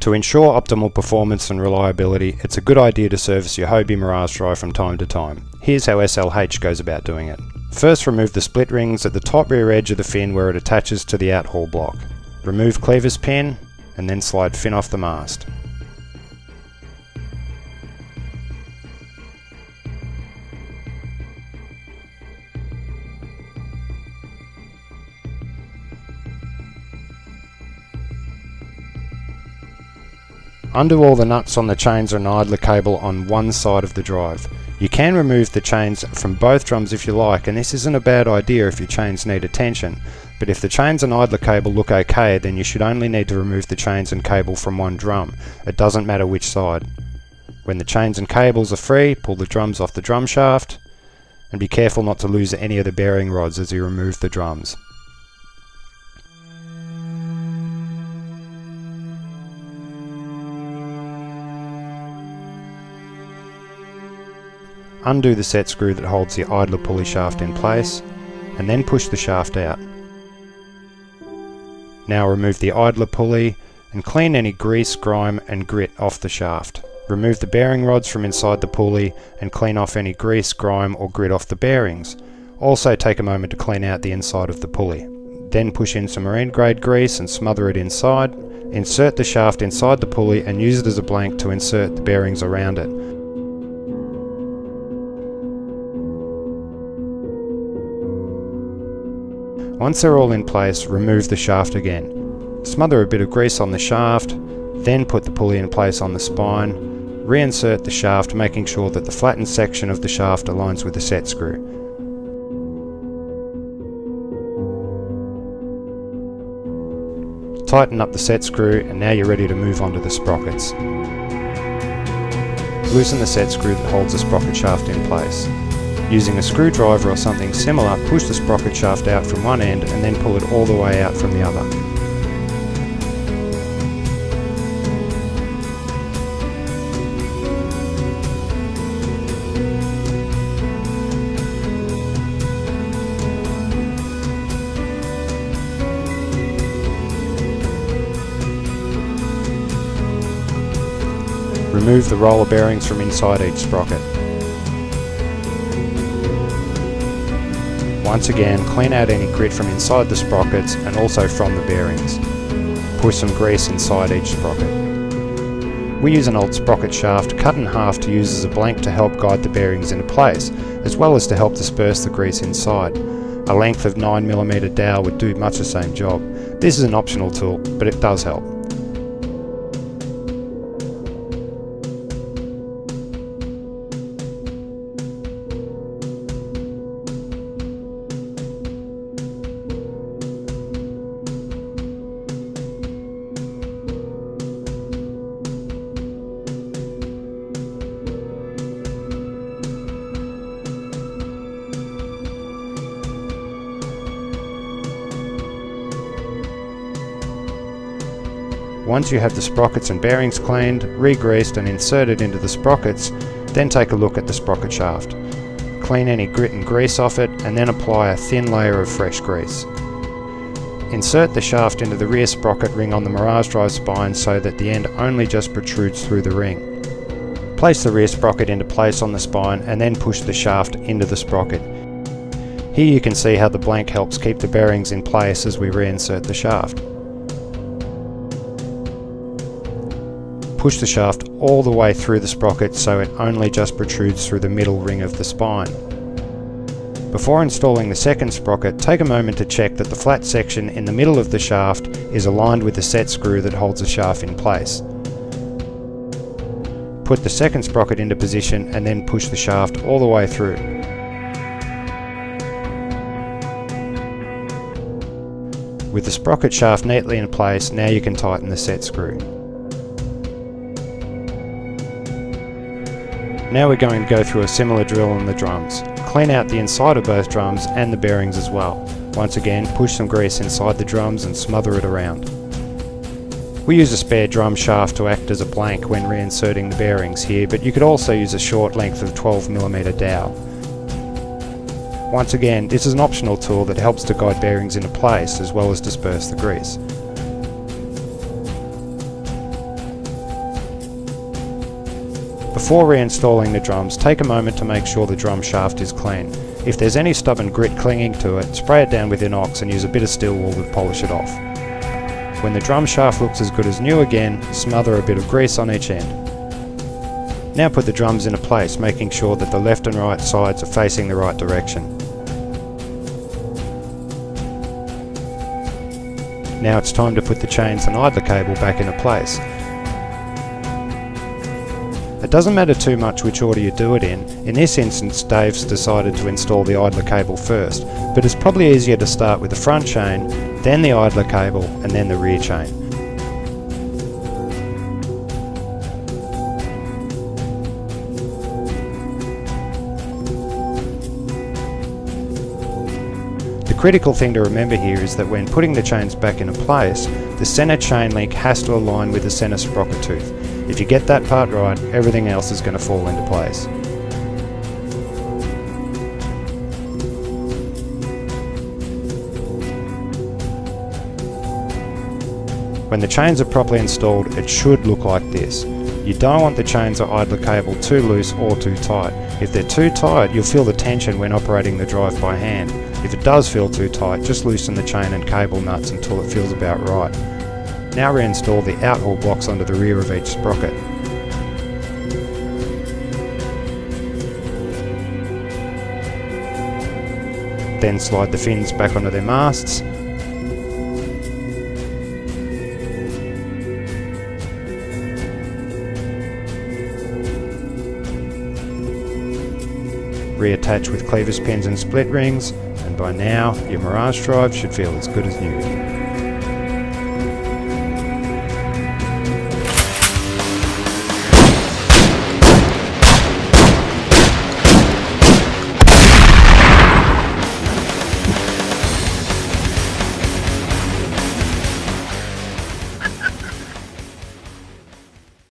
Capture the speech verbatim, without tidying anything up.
To ensure optimal performance and reliability, it's a good idea to service your Hobie Miragedrive from time to time. Here's how S L H goes about doing it. First, remove the split rings at the top rear edge of the fin where it attaches to the out-haul block. Remove clevis pin, and then slide fin off the mast. Undo all the nuts on the chains and idler cable on one side of the drive. You can remove the chains from both drums if you like, and this isn't a bad idea if your chains need attention, but if the chains and idler cable look okay, then you should only need to remove the chains and cable from one drum. It doesn't matter which side. When the chains and cables are free, pull the drums off the drum shaft, and be careful not to lose any of the bearing rods as you remove the drums. Undo the set screw that holds the idler pulley shaft in place, and then push the shaft out. Now remove the idler pulley and clean any grease, grime and grit off the shaft. Remove the bearing rods from inside the pulley and clean off any grease, grime or grit off the bearings. Also take a moment to clean out the inside of the pulley. Then push in some marine grade grease and smother it inside. Insert the shaft inside the pulley and use it as a blank to insert the bearings around it. Once they're all in place, remove the shaft again. Smother a bit of grease on the shaft, then put the pulley in place on the spine. Reinsert the shaft, making sure that the flattened section of the shaft aligns with the set screw. Tighten up the set screw, and now you're ready to move on to the sprockets. Loosen the set screw that holds the sprocket shaft in place. Using a screwdriver or something similar, push the sprocket shaft out from one end and then pull it all the way out from the other. Remove the roller bearings from inside each sprocket. Once again, clean out any grit from inside the sprockets and also from the bearings. Push some grease inside each sprocket. We use an old sprocket shaft cut in half to use as a blank to help guide the bearings into place, as well as to help disperse the grease inside. A length of nine millimeter dowel would do much the same job. This is an optional tool, but it does help. Once you have the sprockets and bearings cleaned, re-greased and inserted into the sprockets, then take a look at the sprocket shaft. Clean any grit and grease off it and then apply a thin layer of fresh grease. Insert the shaft into the rear sprocket ring on the Miragedrive spine so that the end only just protrudes through the ring. Place the rear sprocket into place on the spine and then push the shaft into the sprocket. Here you can see how the blank helps keep the bearings in place as we reinsert the shaft. Push the shaft all the way through the sprocket so it only just protrudes through the middle ring of the spine. Before installing the second sprocket, take a moment to check that the flat section in the middle of the shaft is aligned with the set screw that holds the shaft in place. Put the second sprocket into position and then push the shaft all the way through. With the sprocket shaft neatly in place, now you can tighten the set screw. Now we're going to go through a similar drill on the drums. Clean out the inside of both drums and the bearings as well. Once again, push some grease inside the drums and smother it around. We use a spare drum shaft to act as a blank when reinserting the bearings here, but you could also use a short length of twelve millimeter dowel. Once again, this is an optional tool that helps to guide bearings into place as well as disperse the grease. Before reinstalling the drums, take a moment to make sure the drum shaft is clean. If there's any stubborn grit clinging to it, spray it down with inox and use a bit of steel wool to polish it off. When the drum shaft looks as good as new again, smother a bit of grease on each end. Now put the drums into place, making sure that the left and right sides are facing the right direction. Now it's time to put the chains and idler cable back into place. It doesn't matter too much which order you do it in. In this instance, Dave's decided to install the idler cable first, but it's probably easier to start with the front chain, then the idler cable, and then the rear chain. The critical thing to remember here is that when putting the chains back into place, the centre chain link has to align with the centre sprocket tooth. If you get that part right, everything else is going to fall into place. When the chains are properly installed, it should look like this. You don't want the chains or idler cable too loose or too tight. If they're too tight, you'll feel the tension when operating the drive by hand. If it does feel too tight, just loosen the chain and cable nuts until it feels about right. Now reinstall the out-haul blocks onto the rear of each sprocket. Then slide the fins back onto their masts. Reattach with clevis pins and split rings, and by now your Mirage drive should feel as good as new.